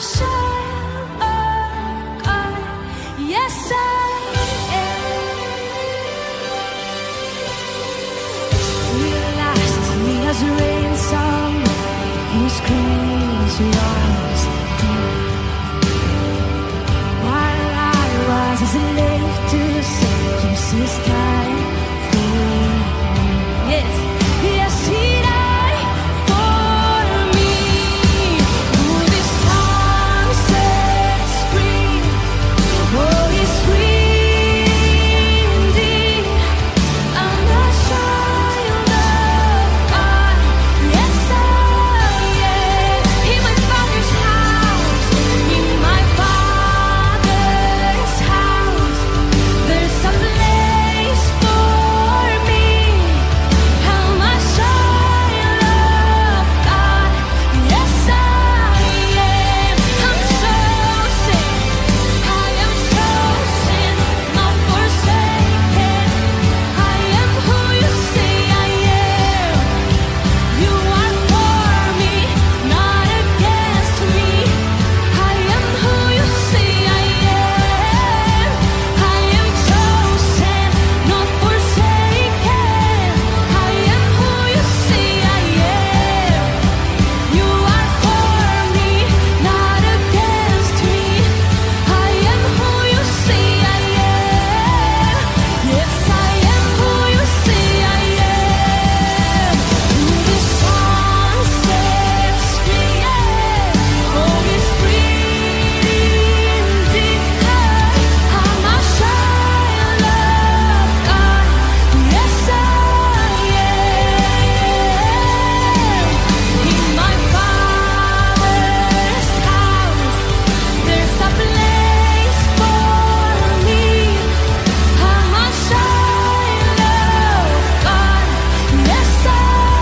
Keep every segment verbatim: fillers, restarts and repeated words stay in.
child of God. Yes, I am. Realized me as a rain song, His grace was deep. While I was a slave to sin, Jesus died for me. Yes, yes, He died for me. Oh, this song sets free. Oh, He's free indeed. I'm a child of God. Yes, I am. In my Father's house, in my Father's house, there's a place for me. I'm a child of God. Yes, I am. I'm chosen. I am chosen, not forsaken. I am who you say I am. You are for me, not against me. I am who you say I am. I am chosen, not forsaken. I am who you say I am. You are for me, not against me. I am who you say I am. Yes, I am who you say I am. This song sets me, oh, it's free indeed. I'm a child of God. Yes, I am. In my Father's house, there's a place for me. I'm a child of God. Yes, I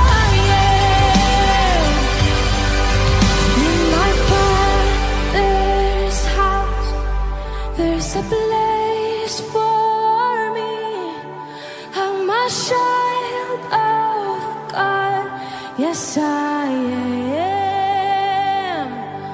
am. In my Father's house, there's a place for me. I'm a child of God. Yes, I am.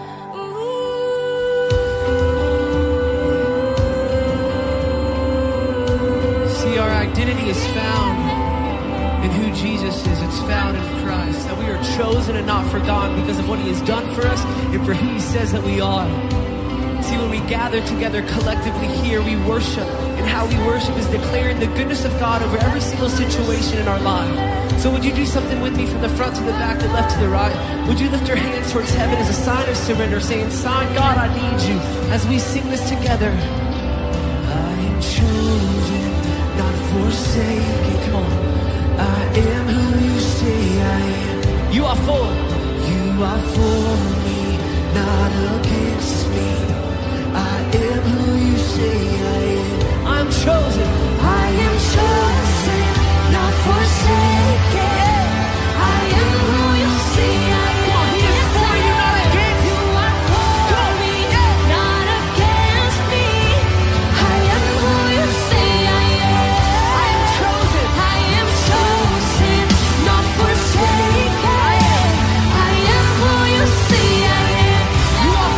See, our identity is found in who Jesus is. It's found in Christ. That we are chosen and not forgotten because of what He has done for us and for who He says that we are. See, when we gather together collectively here, we worship. And how we worship is declaring the goodness of God over every single situation in our life. So would you do something with me from the front to the back, the left to the right? Would you lift your hands towards heaven as a sign of surrender, saying, "Sign, God, I need you," as we sing this together. I am chosen, not forsaken. Come on. I am who you say I am. You are for. You are for me, not against me. I am who you say I am. I'm chosen. I am chosen, not forsaken. I am who you say I am. He is for you, not against. You are for me, not against me. I am who you say I am. I am chosen. I am chosen, not forsaken. I am who you say I am. You are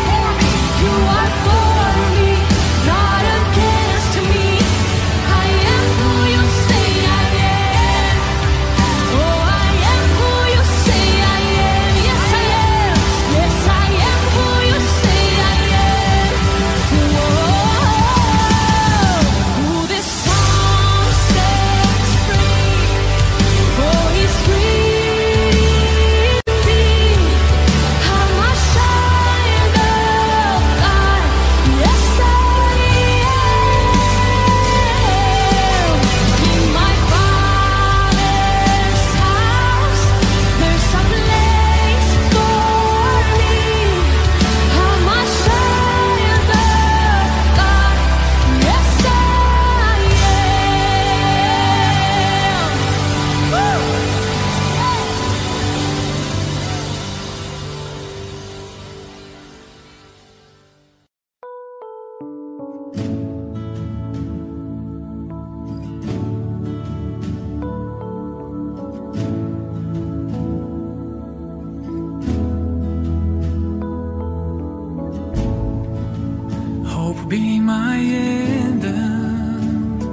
be my anthem.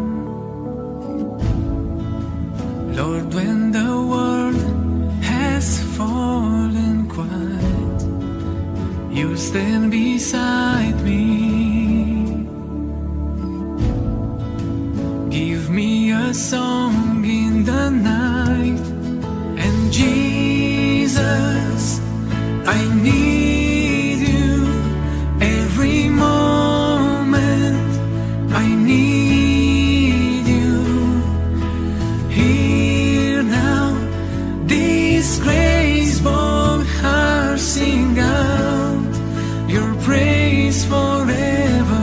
Lord, when the world has fallen quiet, you stand beside me. Give me a song in the night, and Jesus, I need you every moment. I need you. Hear now this graceful heart sing out your praise forever.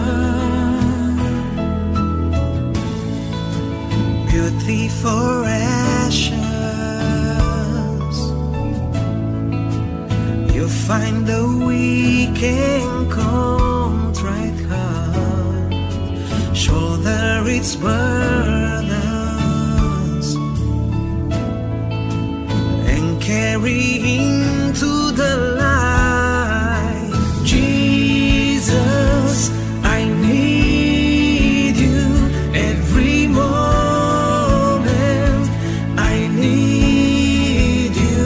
Beauty for ashes, you find the weak and contrite heart, shoulder its burdens, and carry into the light. Jesus, I need you every moment. I need you.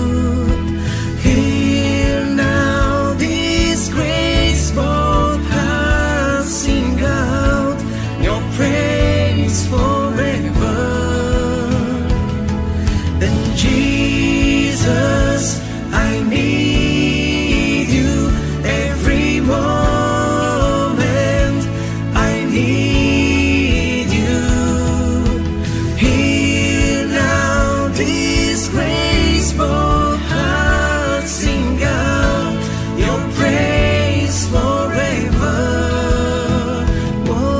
Hear now this graceful heart sing out your praise forever. Then Jesus, I need you every moment. I need you. Hear now this graceful heart sing out your praise forever. Whoa.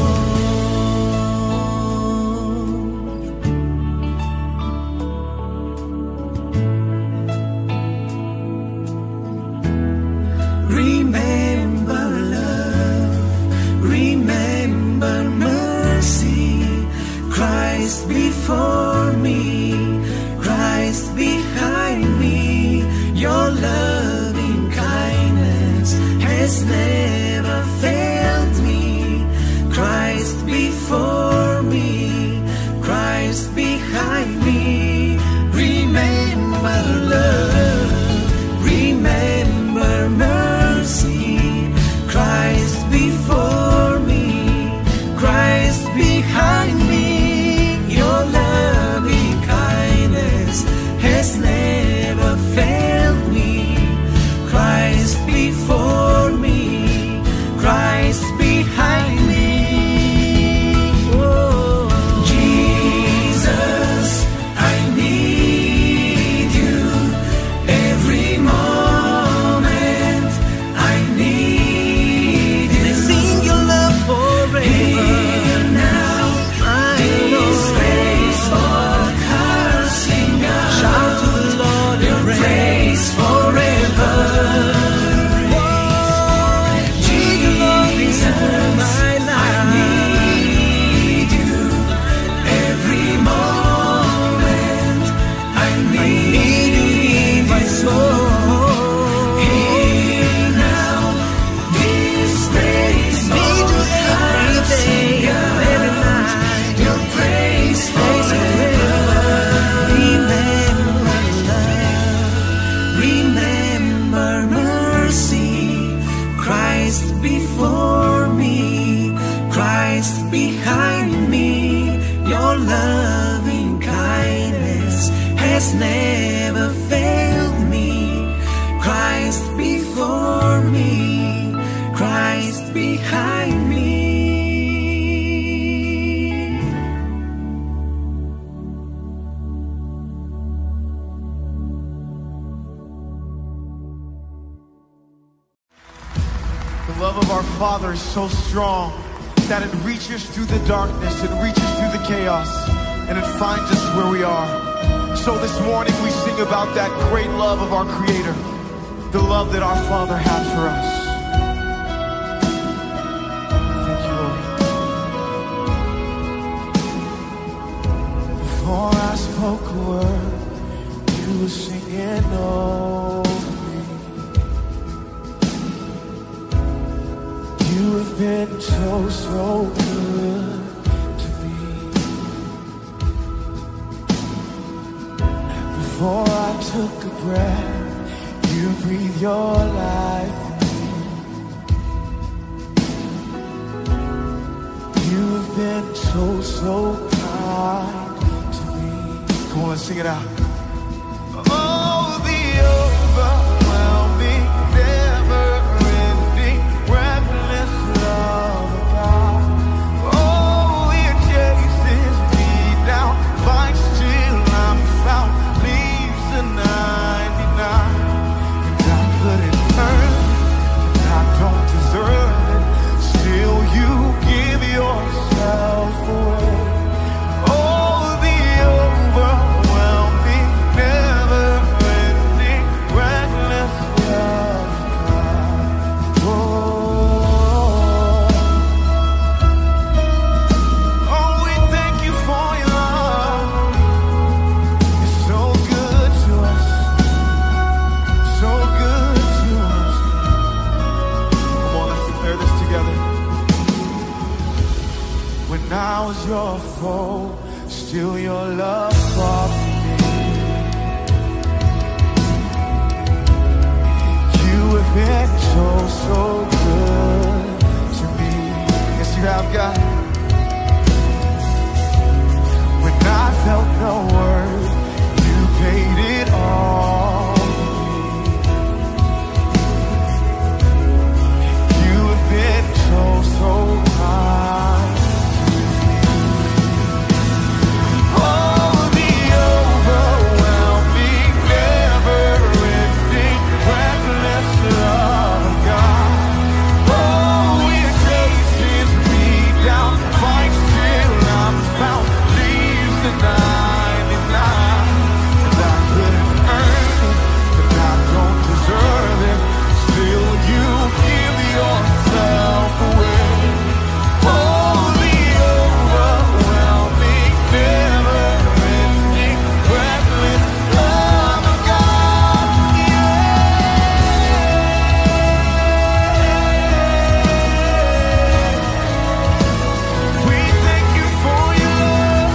Remember love, remember mercy, Christ before me, Christ behind me. Your loving kindness has never failed me. Christ before me, Christ behind me. Remember love, remember mercy, Christ before me, Christ behind me. Your loving kindness has never failed me. Christ before me, Christ behind me. Oh, Jesus, I need you every moment. I need you. Sing your love forever. Here now, this graceful heart sing out. Shout to the Lord your praise forever. Jesus, I need you every moment. I need you in my soul. Here now, this graceful heart sing out your praise forever. Remember love, remember mercy, Christ before me, Christ behind me. Your loving kindness has never failed me. Christ before me, Christ behind me. The love of our Father is so strong that it reaches through the darkness, it reaches through the chaos, and it finds us where we are. So this morning we sing about that great love of our Creator, the love that our Father has for us. Thank you, Lord. Before I spoke a word, you were singing over me. You You have been so, so good to me. Before I took a breath, you breathed your life in me. You have been so, so kind to me. Come on, let's sing it out. Oh, the overwhelming, never-ending, reckless love of God. Oh, it chases me down, finds till I'm found, leaves the ninety-nine. And I couldn't earn it, and I don't deserve it. Still, you give yourself away. Oh, the overwhelming, never-ending, reckless love of God. Oh, oh, we thank you for your love. You're so good to us, so good to us. Come on, let's declare this together. When I was your foe, still your love fought for me. You have been so, so good to me. Yes, you have, God. When I felt no worth, you paid it all for me. You have been so, so kind. Oh, the overwhelming, never-ending, reckless love of God. Oh, it chases me down, finds till I'm found, leaves the ninety-nine. And I couldn't earn it, and I don't deserve it. Still, you give yourself away. Oh, the overwhelming, never-ending, reckless love of God. Yeah. We thank you for your love.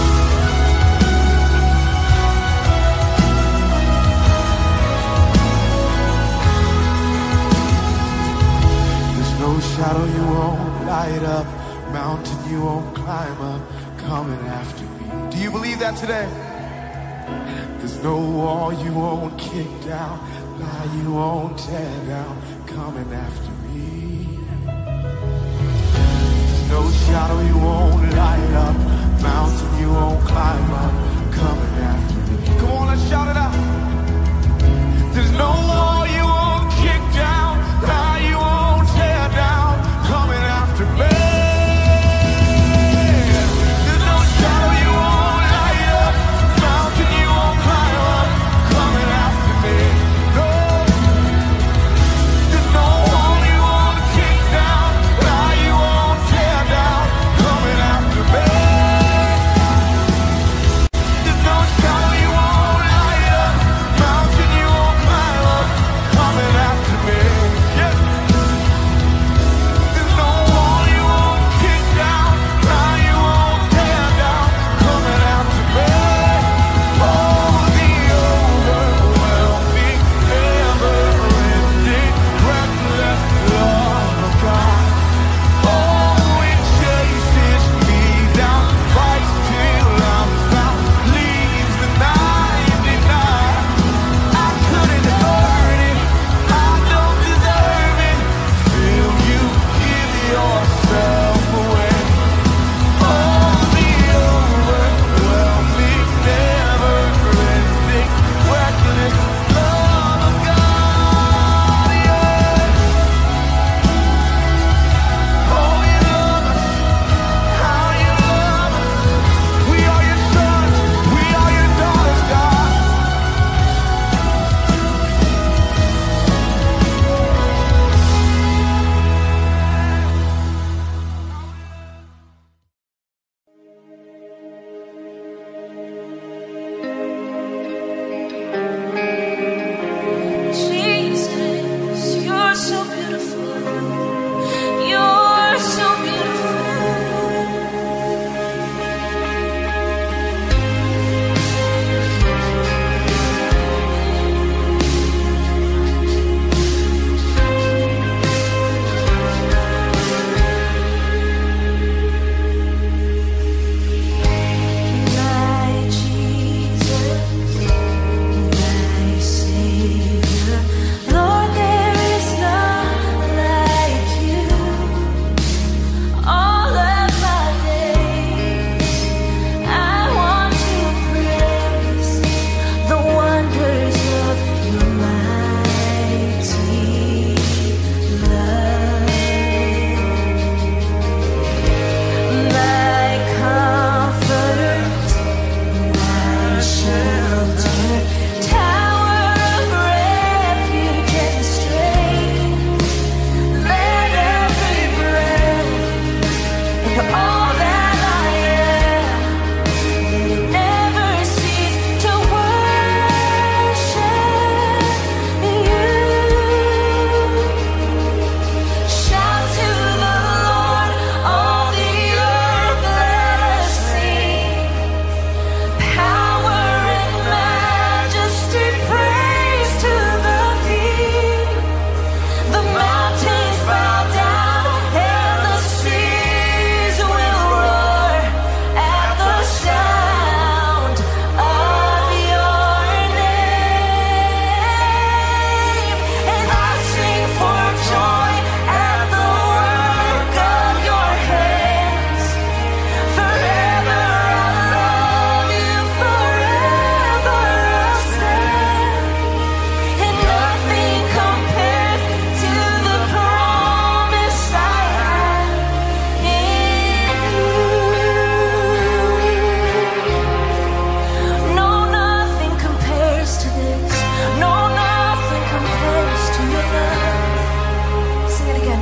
There's no shadow you won't light up, mountain you won't climb up, coming after me. Do you believe that today? There's no wall you won't kick down, lie you won't tear down, coming after me. There's no shadow you won't light up, mountain you won't climb up, coming after me. Come on, let's shout it out. There's no wall you won't kick down, lie you won't tear down, coming after me. There's no shadow you won't light up, mountain you won't climb up, coming after me. No, there's no wall you won't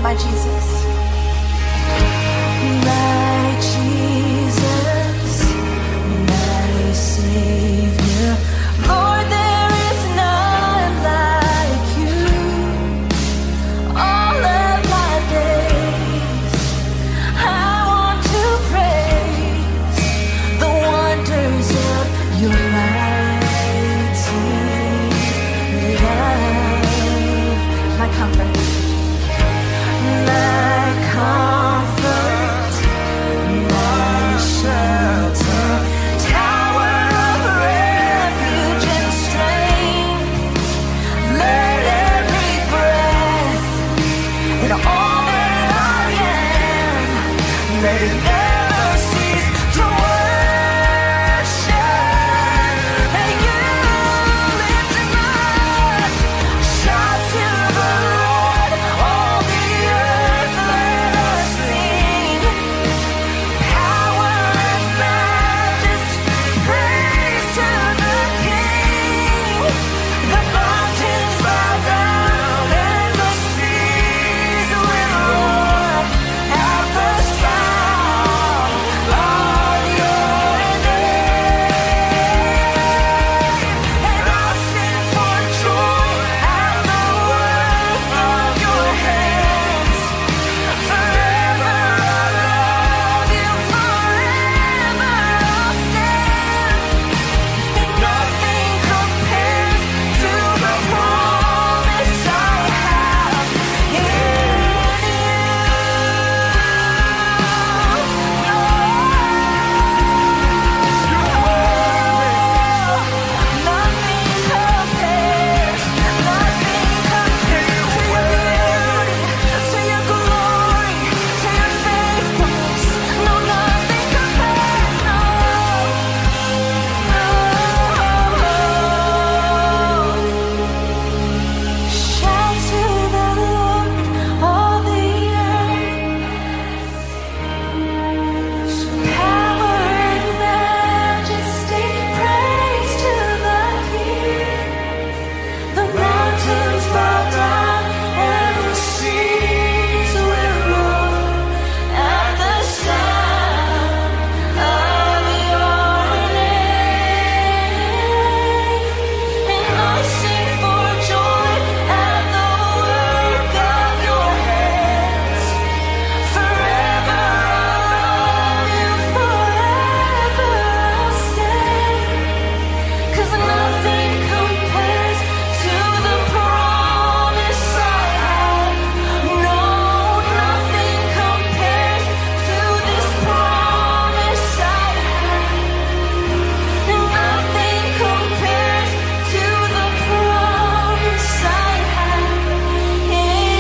my Jesus. My Jesus, my Savior. Lord, there is none like you. All of my days, I want to praise the wonders of your mighty love. My comfort, my comfort, my shelter, tower of refuge and strength. Let every breath and all that I am, let it never cease to worship. And you lift him up, shout to the Lord, all the earth, let us sing. Power and majesty, praise to the King. The mountains bow down and the seas will roar at the sound of your name. And I'll sing for joy at the work of your hands. Forever I'll love you, forever I'll stand. And nothing compares to the promise I have in you. Nothing compares, nothing compares to your beauty, to your glory, to your faithfulness. No, nothing compares, no, no. Shout to the Lord, all the earth. Power and majesty, praise to the King. The mountains bow down and the seas will roar at the sound of your name. And I sing for joy at the work of your hands. Forever I'll love you, forever I'll stand. 'Cause nothing compares to the promise I have. No, nothing compares to this promise I have. Nothing compares to the promise I have in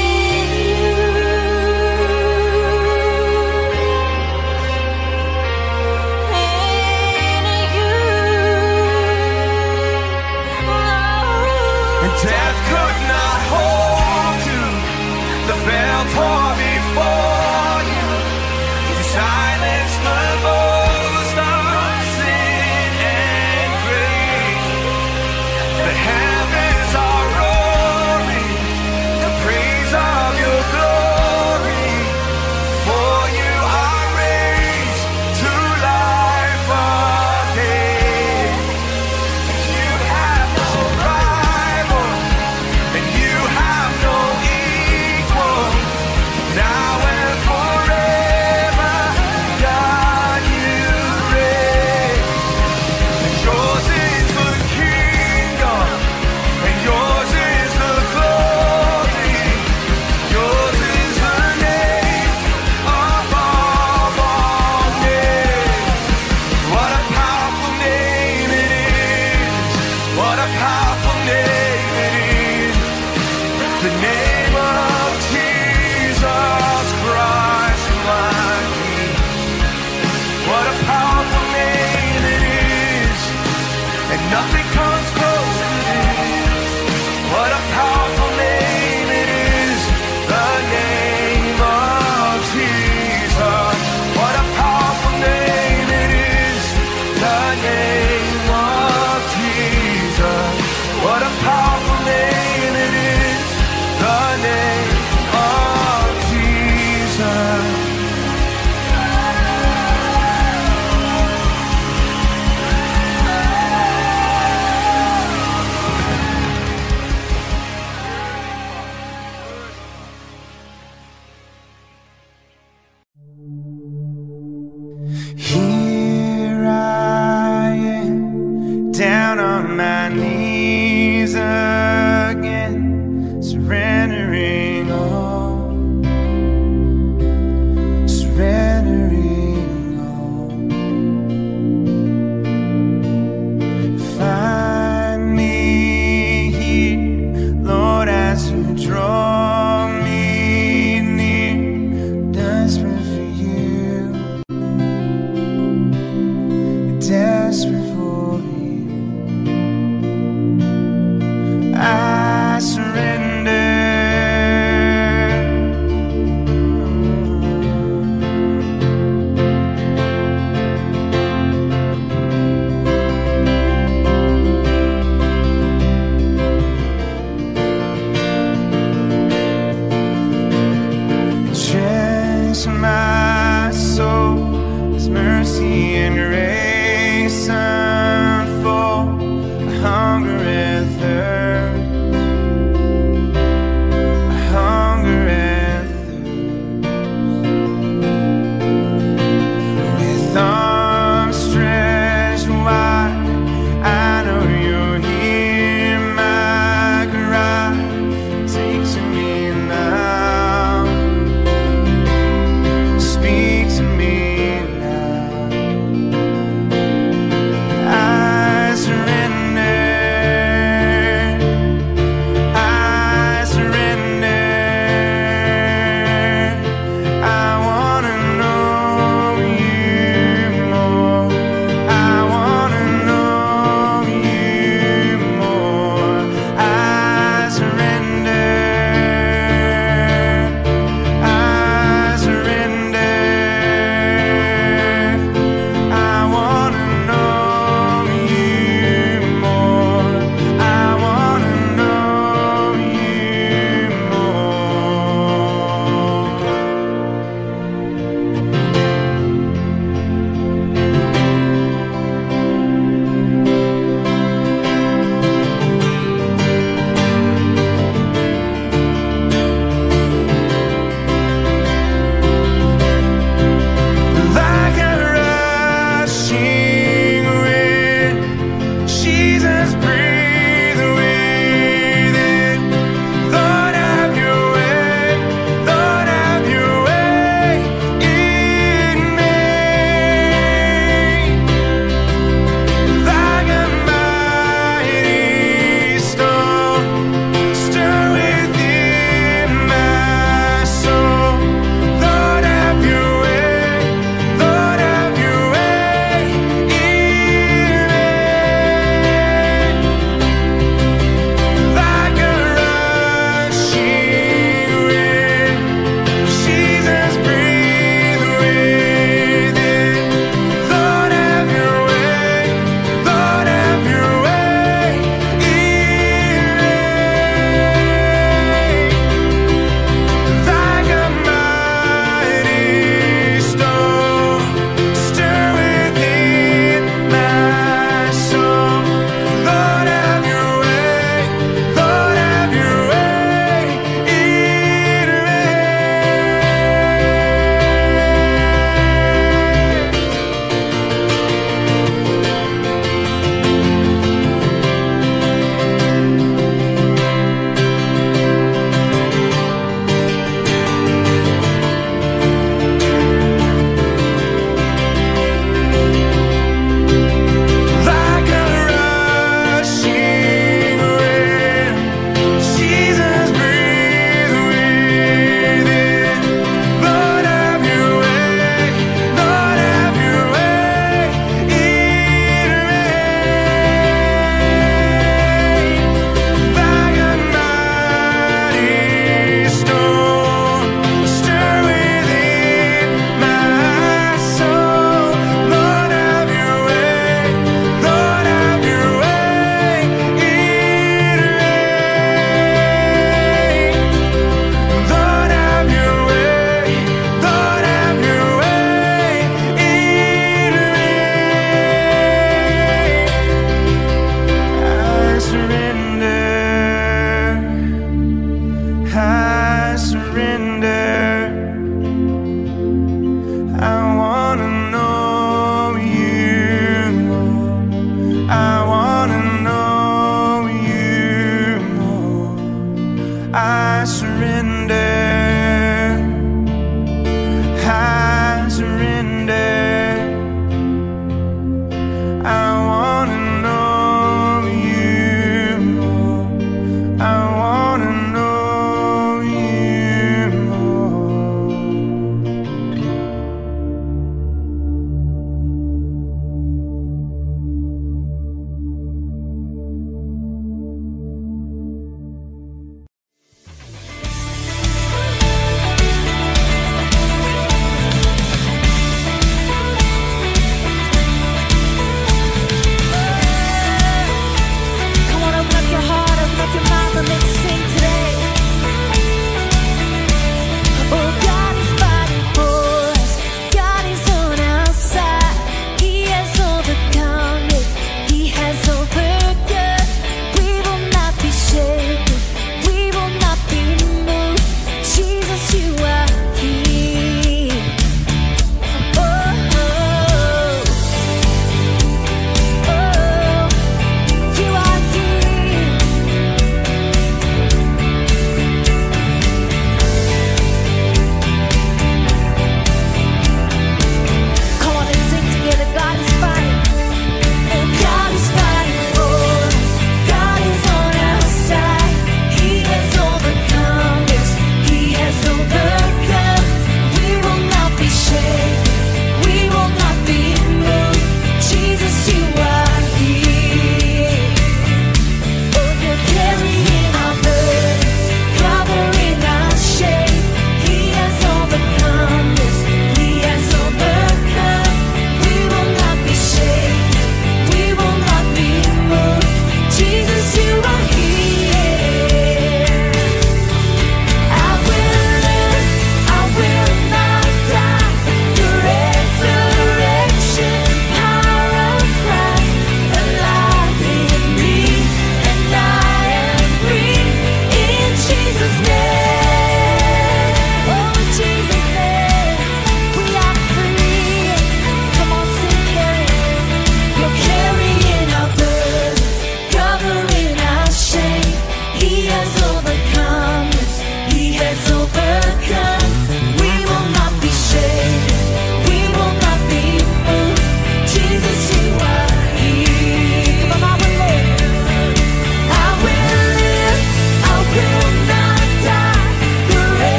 And death could not hold you. The veil tore before you. You silenced the voice of sin and grave. The heavens are roaring the praise of your glory. For you are raised to life again. You have no rival, and you have no equal. Now and forever,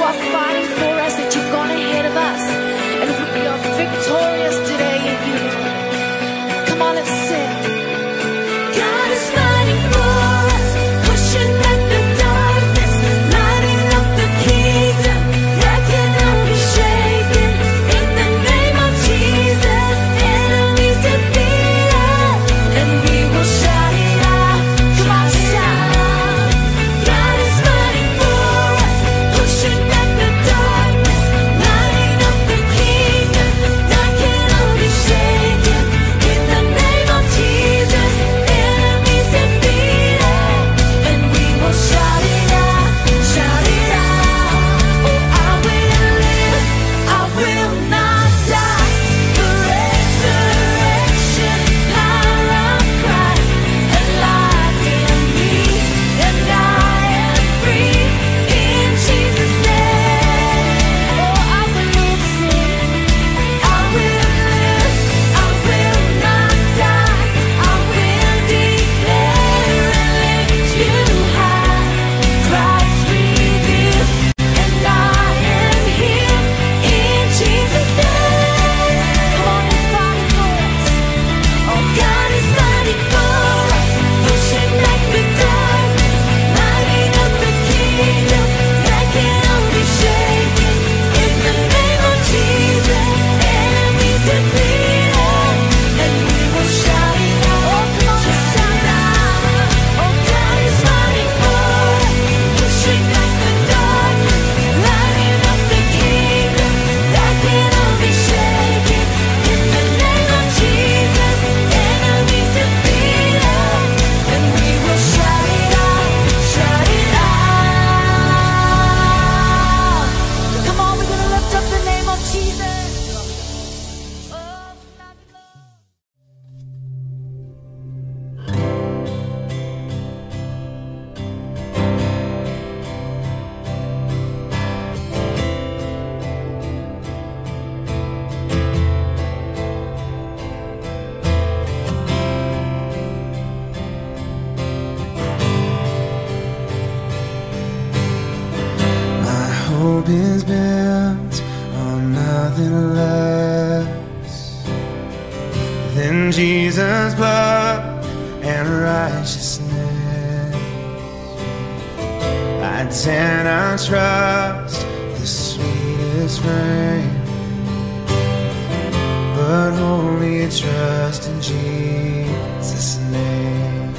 are fighting for us, that you've gone ahead of us, and we are victorious today in you. Come on, let's sing. God is fighting for us, pushing back the darkness, lighting up the kingdom that cannot be shaken. In the name of Jesus, enemies defeated, and we will shout it out. Come on, shout. God is fighting for us, pushing back the darkness, lighting up the kingdom that cannot be shaken. In the name of Jesus, enemies defeated, and we will shout it out, shout it out. Oh, I will live, I will not die. The resurrection power of Christ, and life in me, and I am free in Jesus' name. Oh, I will live, sing. I will live, I will not die. I will declare and lift you high. Christ revealed, and I am here in Jesus' name. Come on, He's fighting for us. Oh, God is fighting for us, pushing back the darkness, lighting up the kingdom that cannot be shaken. In the name of Jesus, enemies defeated, and we will shout it out. Oh, come on, shout it out. Oh, God is fighting for us, pushing back the darkness, lighting up the kingdom that cannot be shaken. In the name of Jesus, enemies defeated, and we will shout it out, shout it out. Come on, we're gonna lift up the name of Jesus. Oh, My hope is built on nothing less than Jesus' blood and righteousness. I dare not trust the sweetest frame, but only trust in Jesus' name.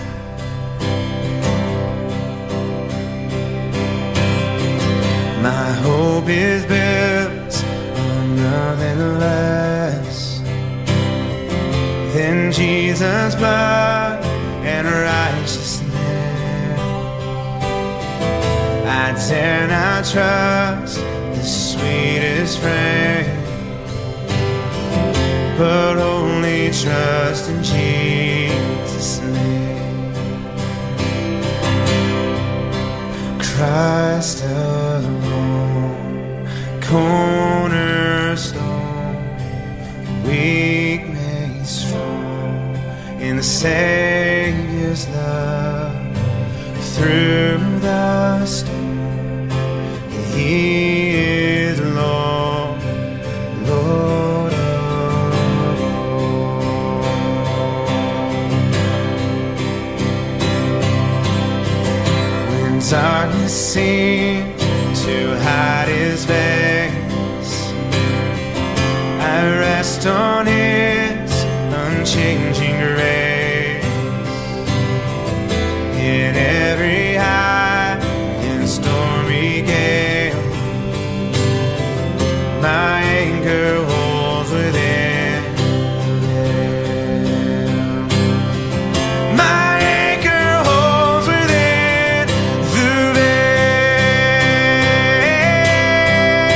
My hope is built on nothing less than Jesus' blood and righteousness. I dare not trust the sweetest frame, but only trust in Jesus' name. Christ alone, cornerstone, weak made strong in the Savior's love. Through the storm, He is Lord, Lord of all. When darkness seemed to hide His face, I rest on His unchanging grace. In every high and stormy gale, my anchor holds within the veil. My anchor holds within the veil.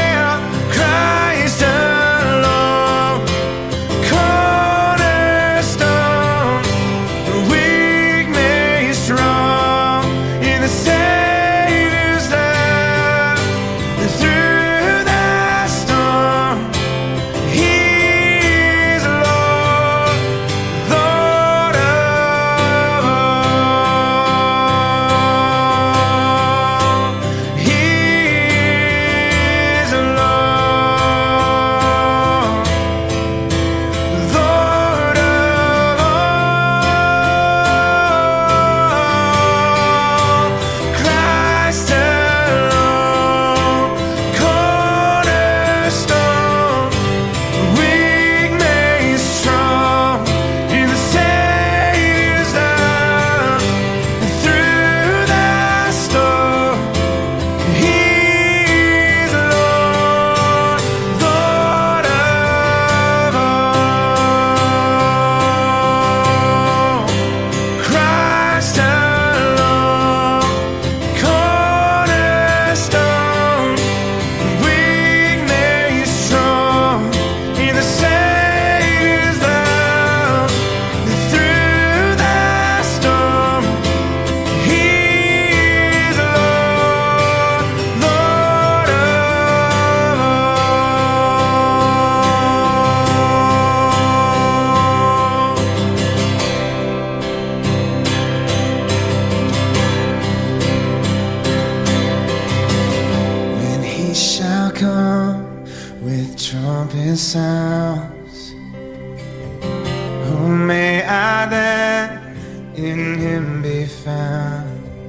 shall come with trumpet sounds. Oh, may I then in him be found,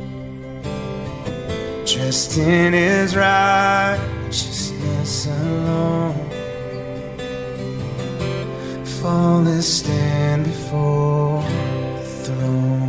dressed in his righteousness alone, faultless stand before the throne.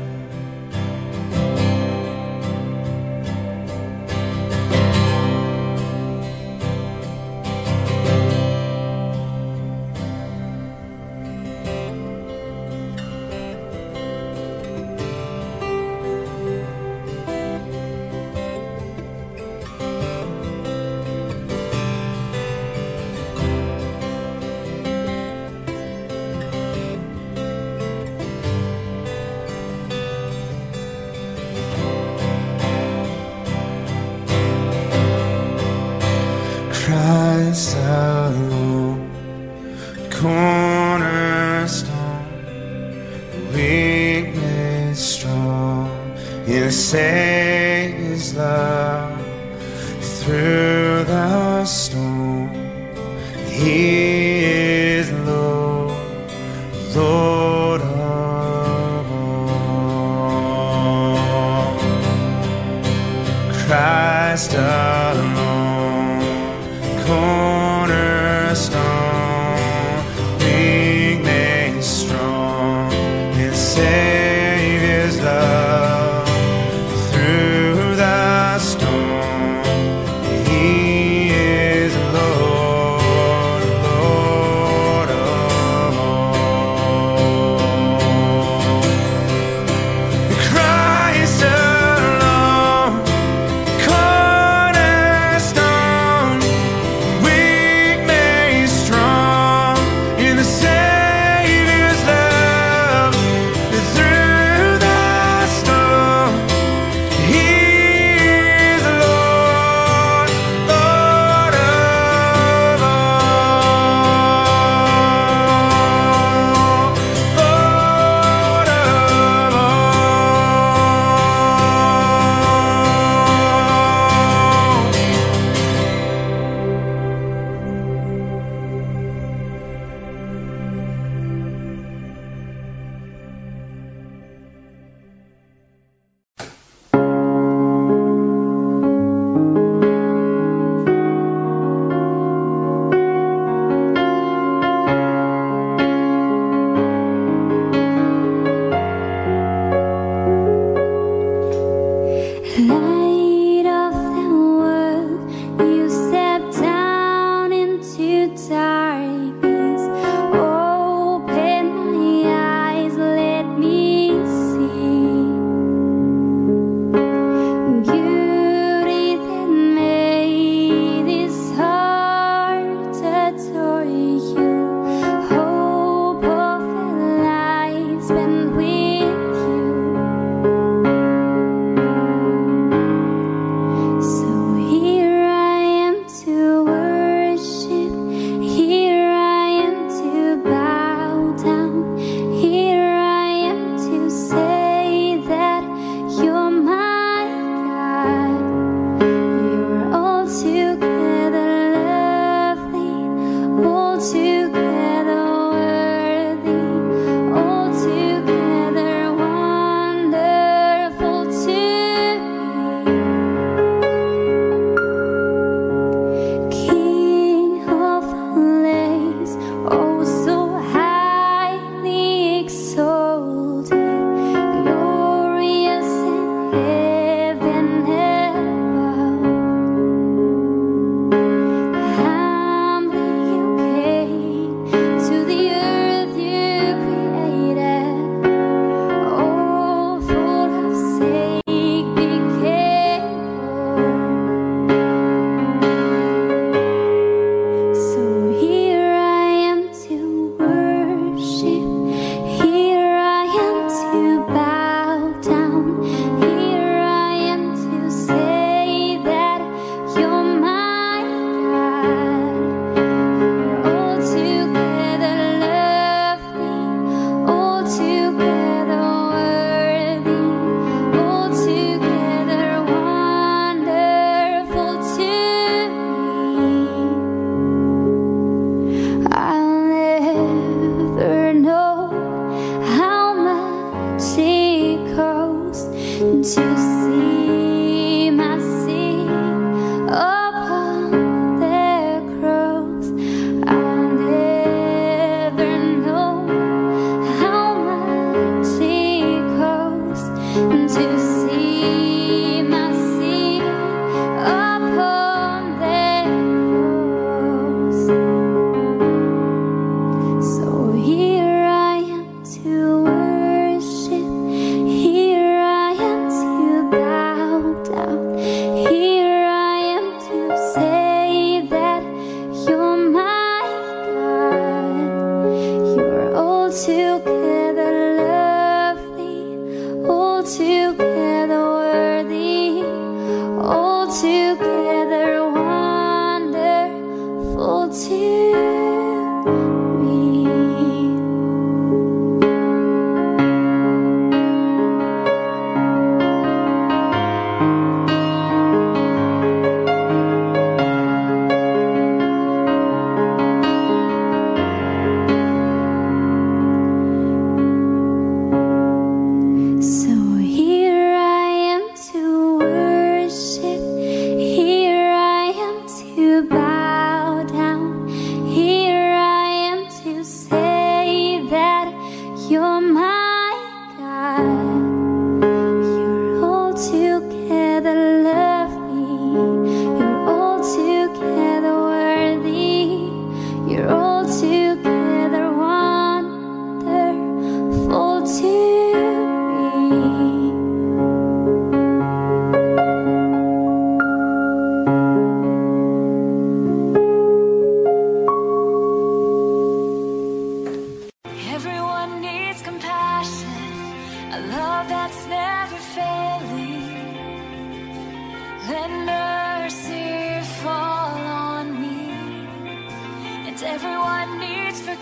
Christ alone, cornerstone, weakness strong, in Savior's love, through the storm, he is Lord, Lord of all. Christ alone, cornerstone, weakness strong, in Savior's love, through the storm, he is Lord, Lord of all. Christ alone, cornerstone,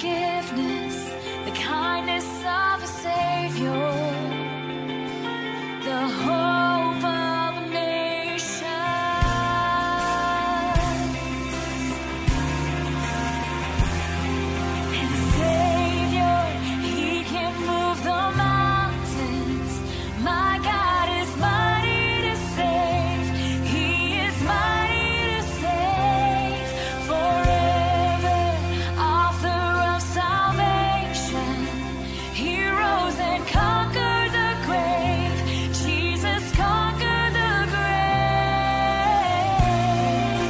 forgiveness, the kindness of a Savior, the hope of a nation. And Savior, He can move the mountains. My God is mighty to save. He is mighty to save. Forever, author of salvation. He rose and conquered the grave. Jesus conquered the grave.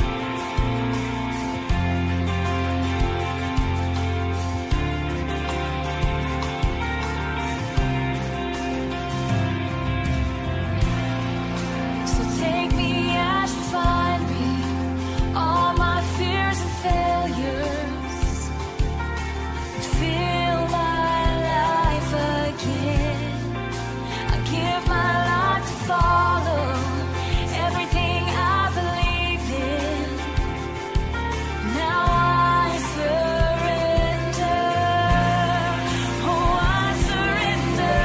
So take me as you find me, all my fears and failures. Fill my life again. I give my life to follow everything I believe in. Now I surrender. Oh, I surrender.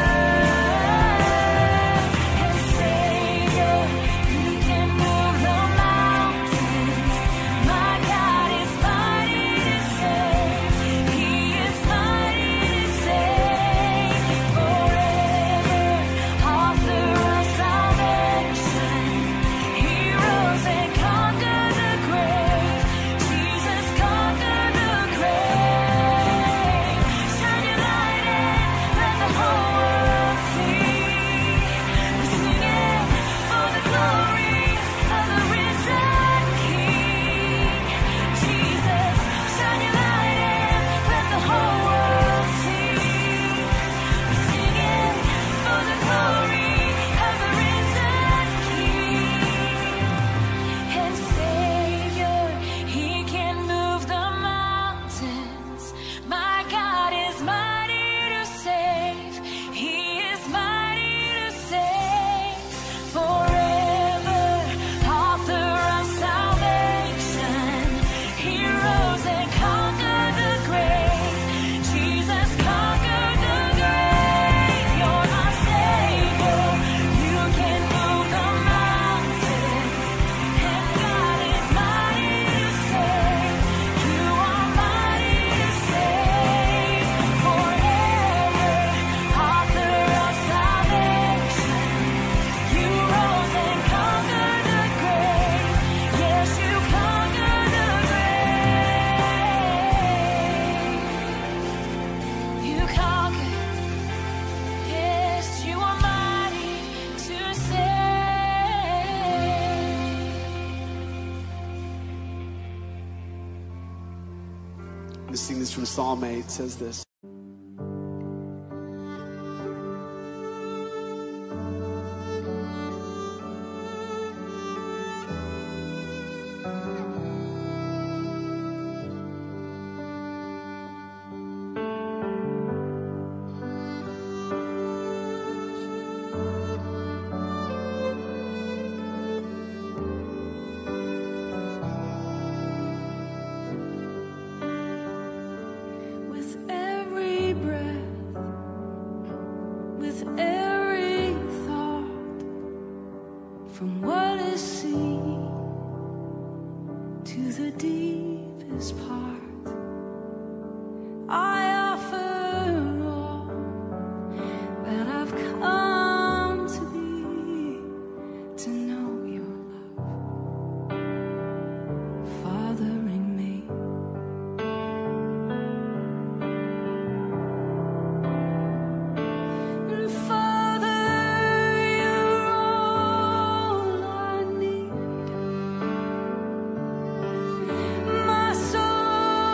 And Savior, You can move the mountains. My God is mighty to save. He is mighty to save. Forever, author of salvation. He rose and conquered the grave. Jesus conquered the grave. Shine your light in, let the whole world see. We're singing for the glory of the risen King. Jesus, shine your light in, let the whole world see. We're singing for the glory of the risen King. And Savior, He can move the mountains. My God is mighty to save. He is mighty to save. Forever, author of salvation. He rose and conquered the grave. Jesus conquered the grave. You're my Savior. You can move the mountains. And God is mighty to save. You are mighty to save. Forever, author of salvation. You rose and conquered the grave. Yes, You conquered the grave. You conquered. Yes, You are mighty to save. I'm going to sing this from Psalm eight. It says this. With every breath, with every thought, from what is seen to the deepest part, I offer all that I've come to be, to know Your love, fathering me. And Father, You're all I need. My soul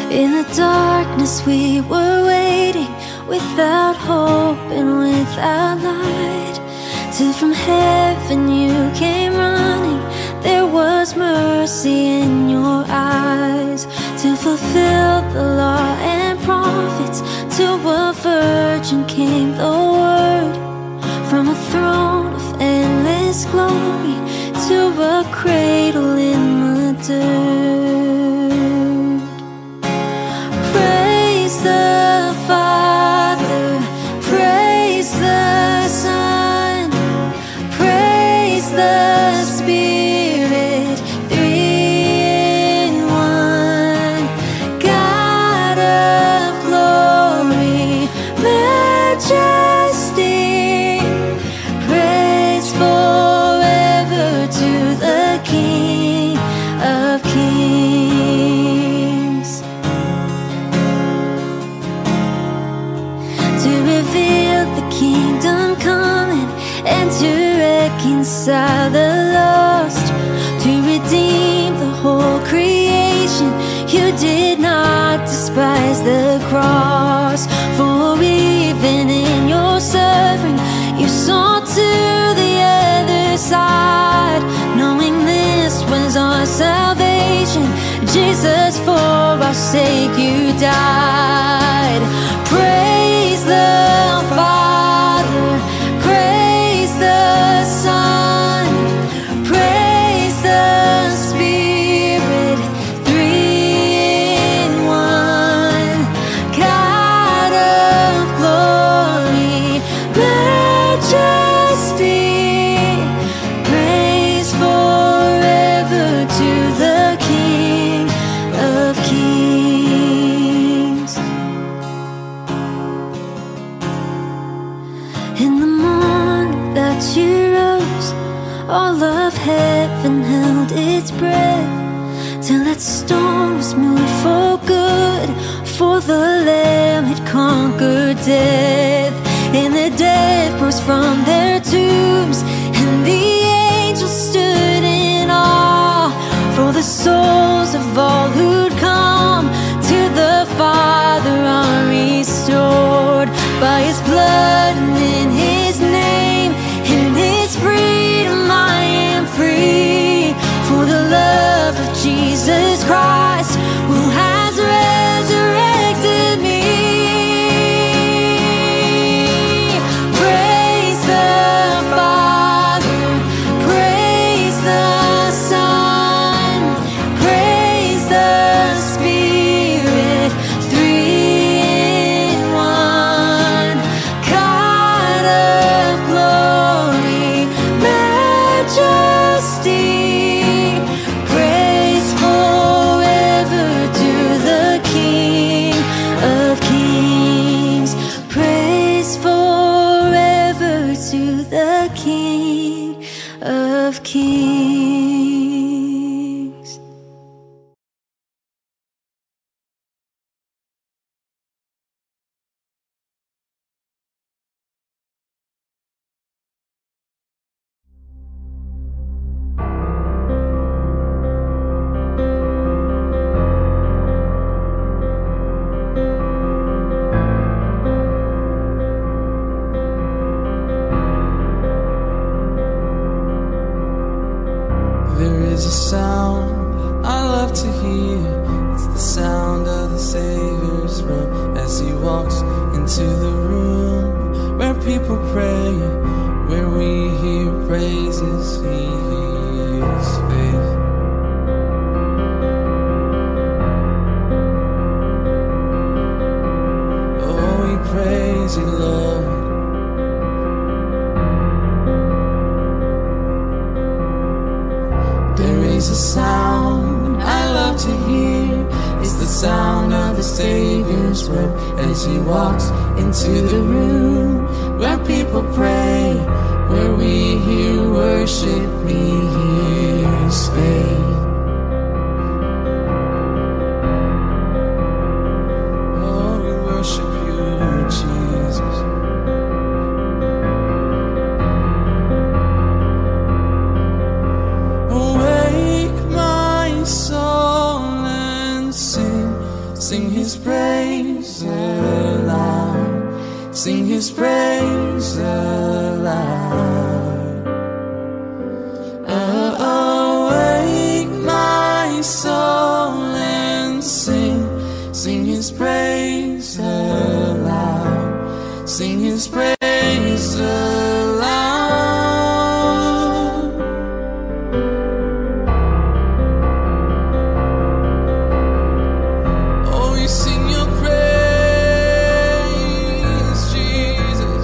In the darkness we were waiting, without hope and without light, till from heaven you came running. There was mercy in your eyes, to fulfill the law and prophets. To a virgin came the word, from a throne of endless glory to a cradle in the dirt. Praise the Father, praise the Son, praise the Spirit, three in one. God of glory, majesty, praise forever to the King of Kings. To reveal the kingdom coming and to reconcile the lost, to redeem the whole creation. You did not despise the cross, for even in your suffering you saw to the other side, knowing this was our salvation. Jesus, for our sake you died. Praise the Father, praise the Son, praise the Spirit, three in one. God of glory, majesty, praise forever to the King of Kings. In the morning that you rose, all of heaven held its breath, till that storm was moved for good, for the Lamb had conquered death. And the dead rose from their tombs, and the angels stood in awe, for the souls of all who'd come to the Father are restored. By His blood and in His name, in His freedom I am free, for the love of Jesus Christ, who has resurrected me. Praise the Father, praise the Son, praise the Spirit, three in one. God of glory, majesty, praise forever to the King of Kings. Praise forever to the King of Kings. There is a sound I love to hear. It's the sound of the Savior's room as He walks into the room where people pray, where we hear praises, He hears faith. Oh, we praise You, Lord. There is a sound I love to hear. It's the sound of the Savior's word as He walks into the room where people pray, where we hear worship, He hears faith. Oh, we worship You, Jesus. Awake my soul and sing, sing sing his praise aloud. Awake my soul and sing, sing his praise aloud, sing his praise aloud. Oh, we sing your praise, Jesus.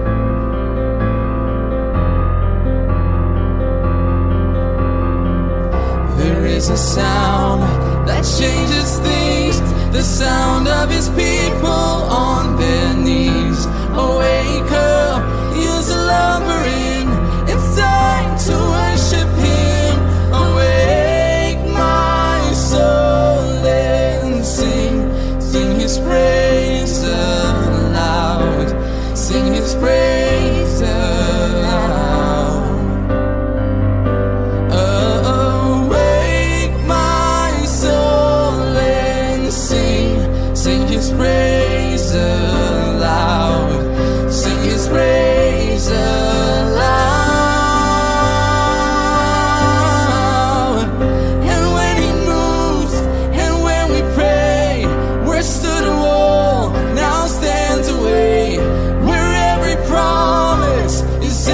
There is a sound that changes things, the sound of his people on their knees. Awake up, he's slumbering, it's time to worship him. Awake my soul and sing, sing his praise aloud, sing his praise aloud. Awake my soul and sing, sing his praise aloud, sing his praise aloud. And when he moves, and when we pray, we're stood a wall, now stands away, where every promise is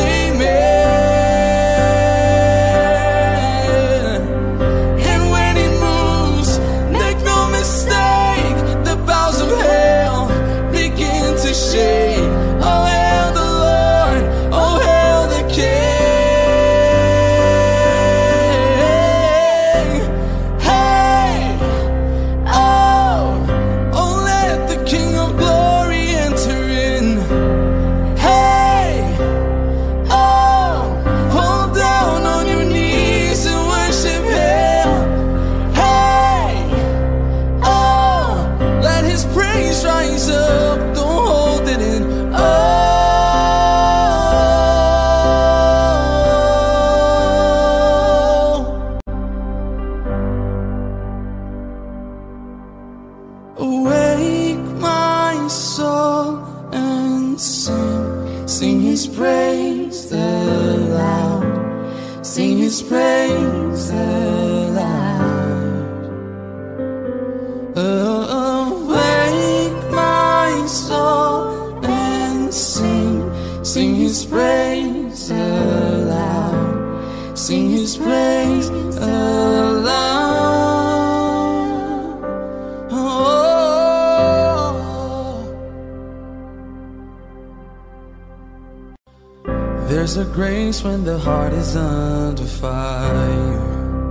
amen. And when he moves, make no mistake, the boughs of hell begin to shake. Oh, hail the Lord, oh, hail the King. Hey, oh, oh, let the King of glory enter in. Hey, oh, fall down on your knees and worship him. Hey, oh, let his praise rise up, don't hold it in. Oh, awake my soul and sing, sing his praise aloud, sing his praise aloud. Awake my soul and sing, sing his praise aloud, sing his praise aloud. Oh, there's a grace when the heart is under fire,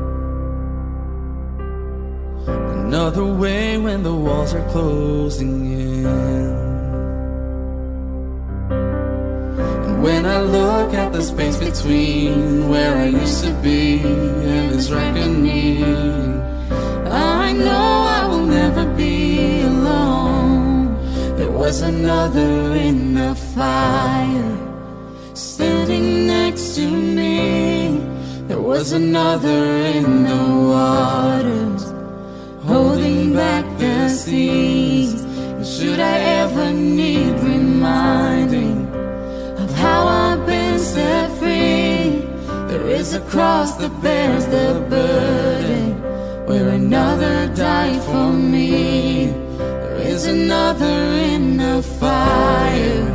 another way when the walls are closing in. And when I look at the space between where I used to be and this reckoning, I know I will never be alone. There was another in the fire standing next to me. There was another in the waters holding back the seas. And should I ever need reminding of how I've been set free, there is a cross that bears the burden where another died for me. There is another in the fire.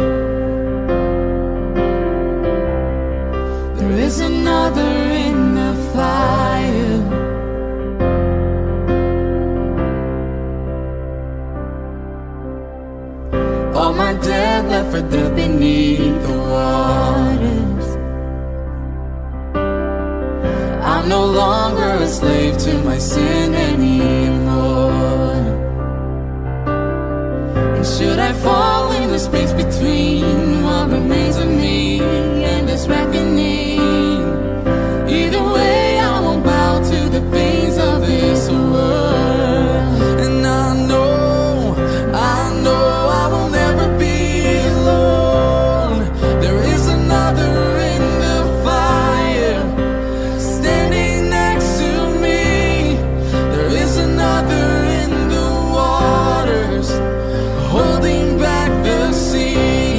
There is another in the fire. All my dead left for dead beneath the waters. I'm no longer a slave to my sin anymore. And should I fall in the space between what remains of me and this reckoning, either way I won't bow to the things of this world. And I know, I know I will never be alone. There is another in the fire standing next to me. There is another in the waters holding back the sea.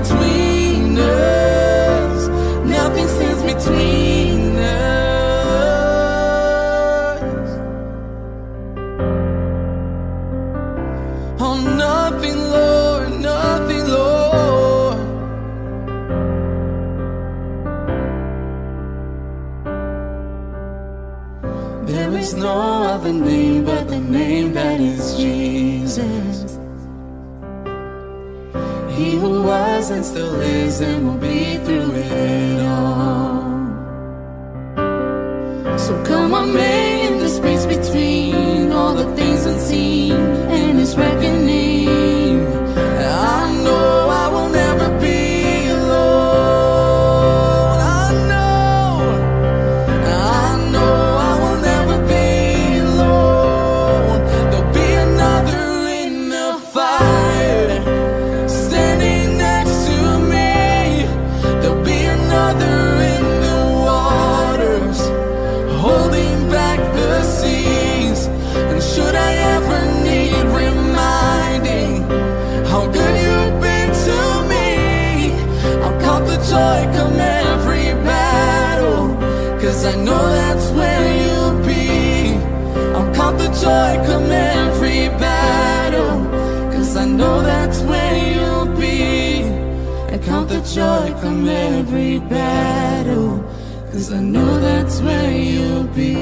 between us. Nothing stands between us. Oh, nothing, Lord, nothing, Lord. There is no other name but the name that is Jesus. He who was and still is and will be through it all. So come on, make in the space between all the things unseen and His reckoning. I know I will never be alone. I know, I know I will never be alone. There'll be another in the fire standing next to me. There'll be another in the waters holding back the seas. And should I ever need reminding how good you've been to me, I'll count the joy come every battle, 'cause I know that's where you'll be. I'll count the joy come every battle, 'cause I know that's where you'll be. I count the joy come every battle, 'cause I know that's where you'll be.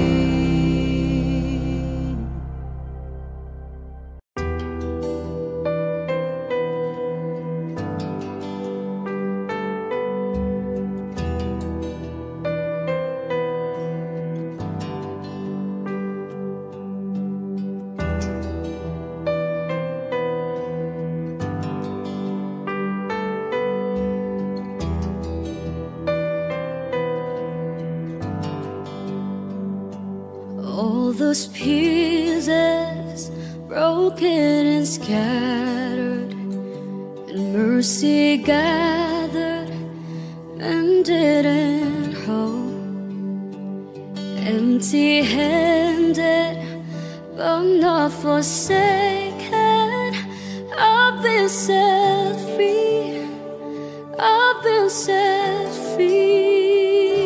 All those pieces broken and scattered, and mercy gathered and didn't hold. Empty-handed but not forsaken, I've been set free. I've been set free.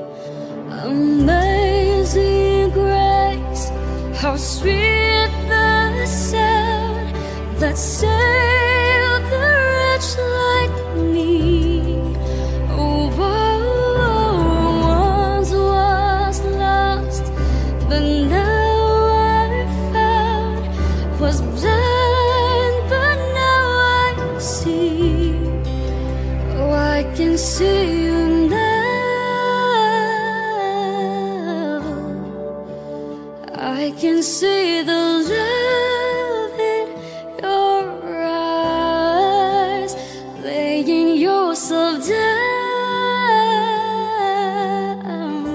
Amazing grace, how sweet the sound that saved the wretch like me. Oh, I once was lost, but now I'm found. Was blind, but now I see. Oh, I can see you now. I can see the love in your eyes, laying yourself down,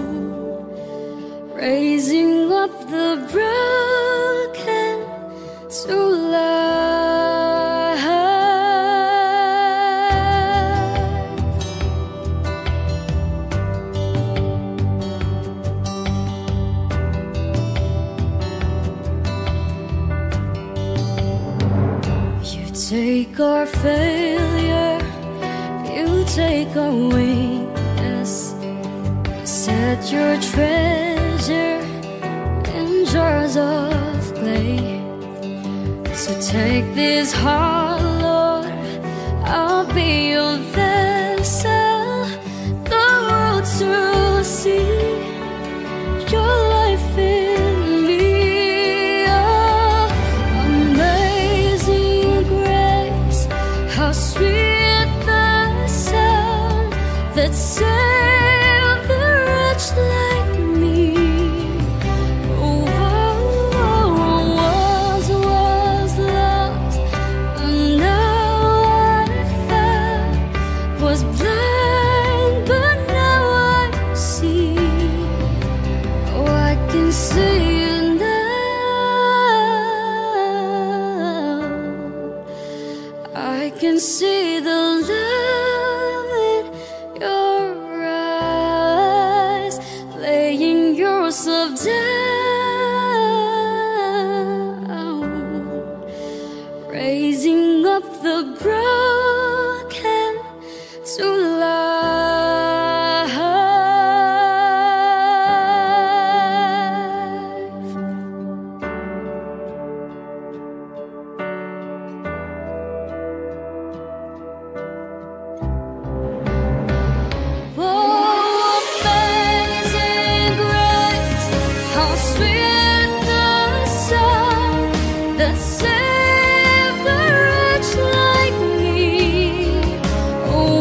raising up the broken to life. You take our failure, you take our weakness, set your treasure in jars of clay. So take this heart, Lord, I'll be your vessel, the world to see your life in me. Oh, amazing grace, how sweet the sound that saved the wretch like me. Oh, I once was lost, and now I found. Was blind, but now I see. Oh, I can see you now. I can see the love in your eyes, laying yourself down, raising up the broken to life. Oh, amazing grace, how sweet the sound that saved a wretch like me. Oh,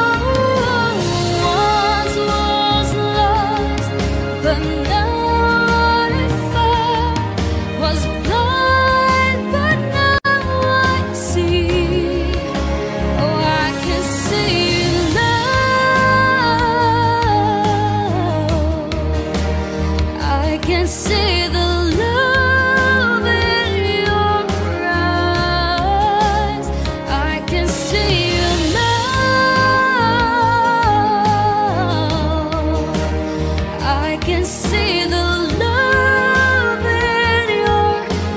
once was lost, but now I found. Was blind, but now I see. Oh, I can see now. I can see the love in your eyes. I can see you now. I can see the love in your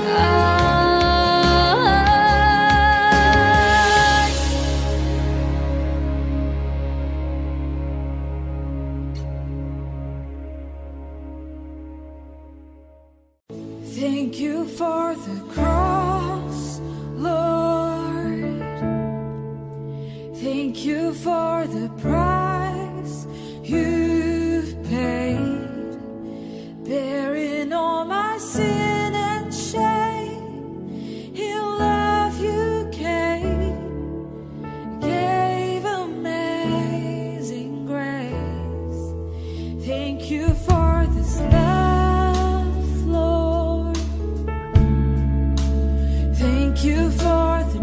eyes. Thank you for the cross, Lord. Thank you for the price you've paid, bearing all my sin and shame. In love you came, gave amazing grace. Thank you for this love, Lord. Thank you for the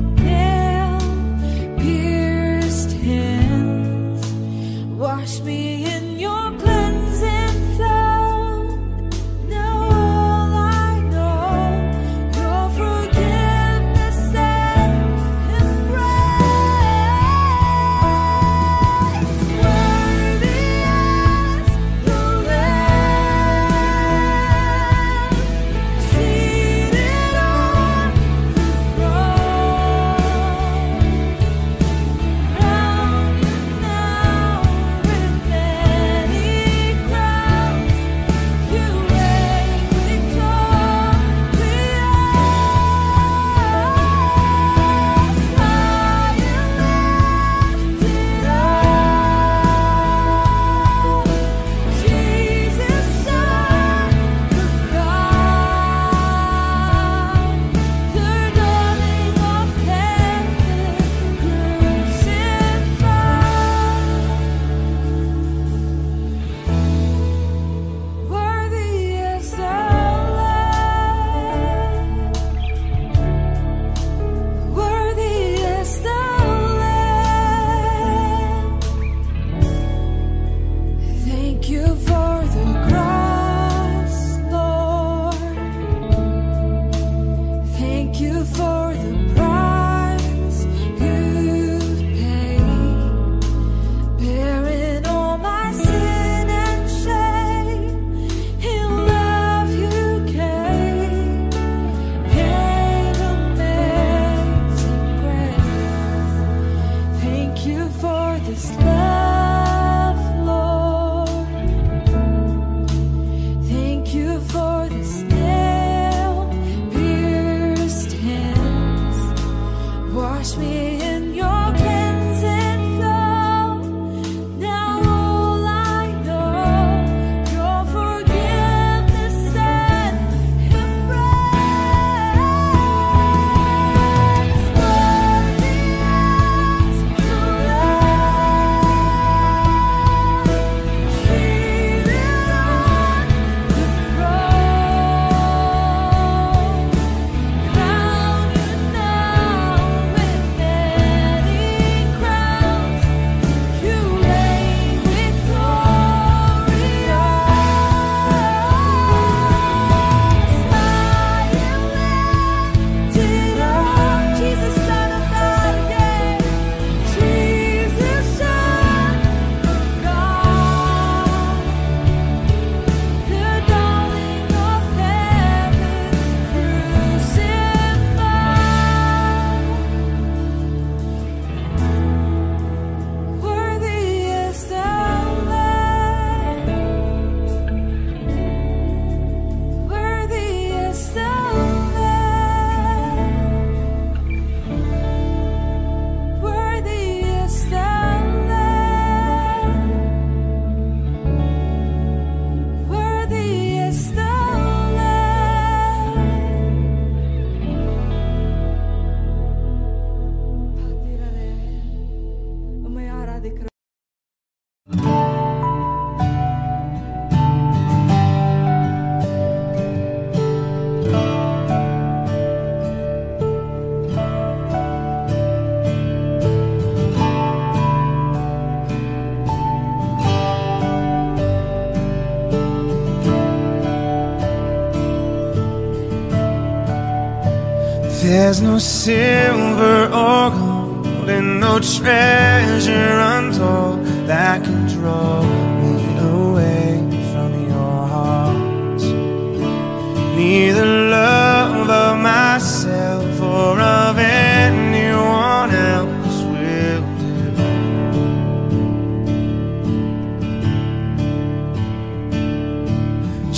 nail-pierced hands. Wash me in your cleansing flow. Now all I know, your forgiveness and embrace. Worthy as the Lamb, seated on the throne. Crown you now with many crowns. You reign victorious. High and lifted up, Jesus, Son of God, the darling of heaven, crucified. Worthy is the Lamb. Worthy is the Lamb. Thank you for the cross, Lord. Thank you for the price you've paid, bearing all my sin and shame. In love you came, gave amazing grace. Thank you for this love, Lord. Thank you for this nail-pierced hands. Wash me in your cleansing flow. Now all I know, your forgiveness and embrace. Worthy as the Lamb, seated on the throne. Crown you now with many There's no silver or gold and no treasure untold that can draw me away from your heart. Neither love of myself or of anyone else will do.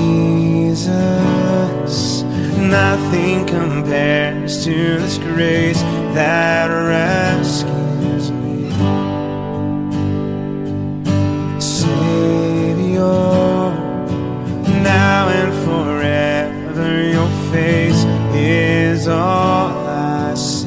Jesus, nothing compares to this grace that rescues me. Savior, now and forever your face is all I see.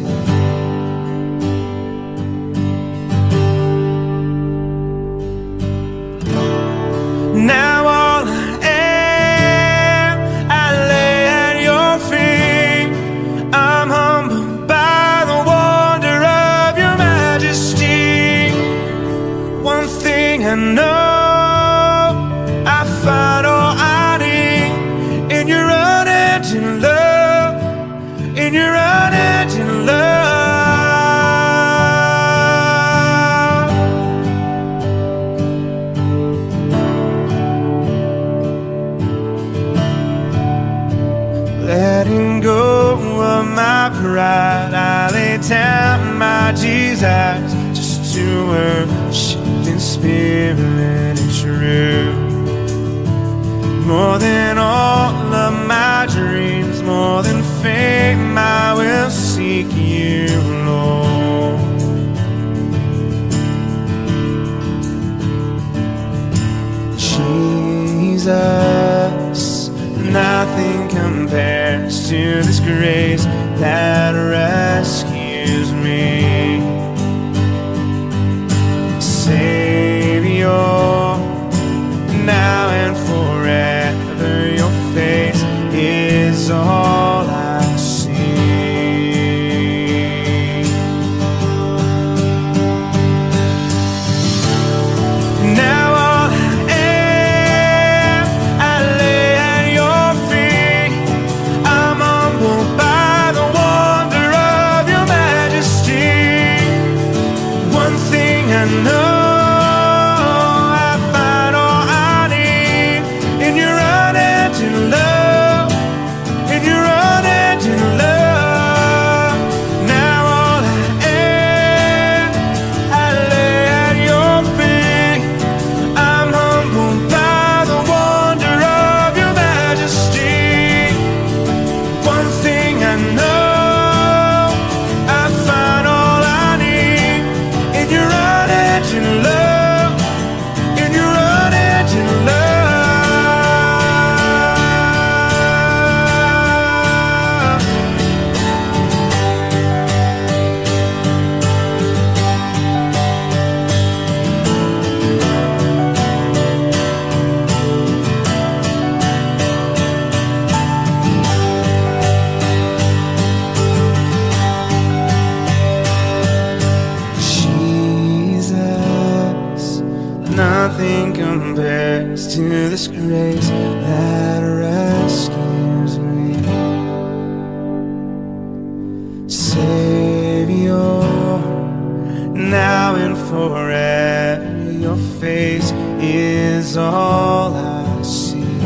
Now all I am, I lay at your feet. I'm humbled by the wonder of your majesty. One thing I know, I find all I need in your unending love, in your unending love. Letting go of my pride, I lay down my desires just to worship in spirit and truth. More than all of my dreams, more than fame, I will seek you, Lord. Jesus, nothing compares to this grace that rescues me. Savior, now and forever your face is all I see. Now all I am, I lay at your feet. I'm humbled by the wonder of your majesty. One thing I know, love, in your unending love. Now all I am, I lay at your feet. I'm humbled by the wonder of your majesty. One thing I know, I find all I need in your unending love, in your unending love. Nothing compares to this grace that rescues me. Savior, now and forever your face is all I see.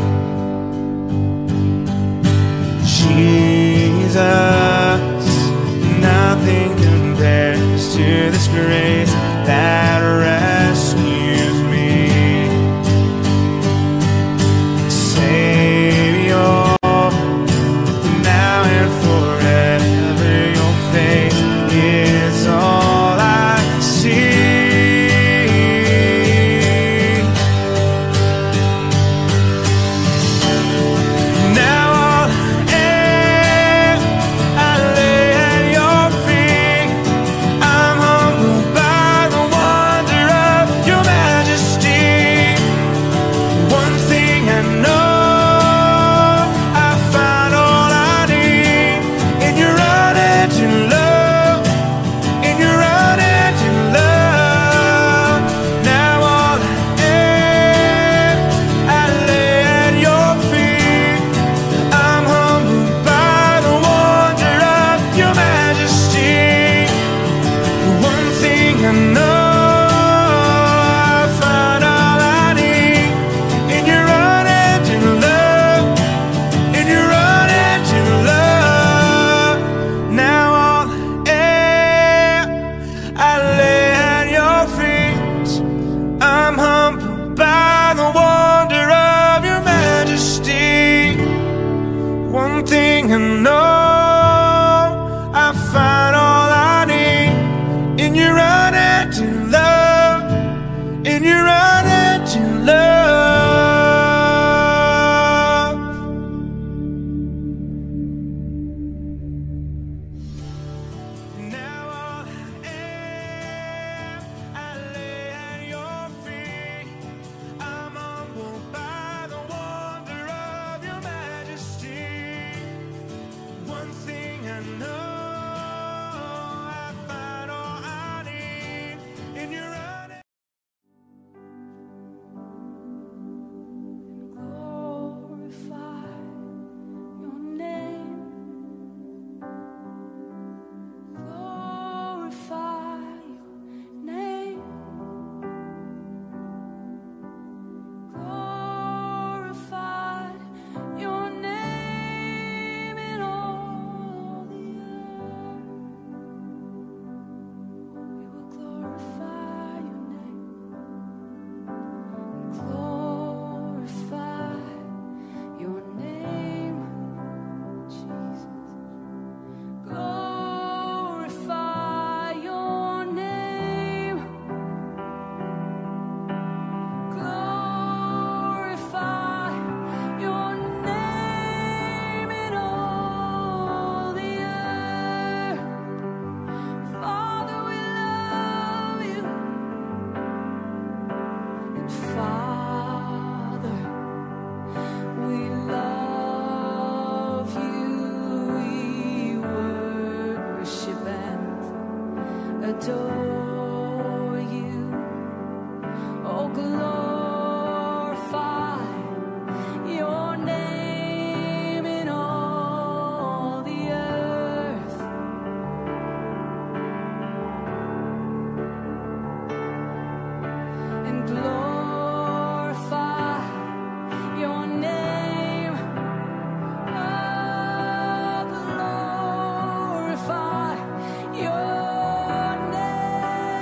Jesus, nothing compares to this grace that rescues me. Savior, now and forever your face is all I see. Now all I am, I lay at your feet. I'm humbled by adore you. Oh, glorify your name in all the earth. And glorify your name. Oh, glorify your name.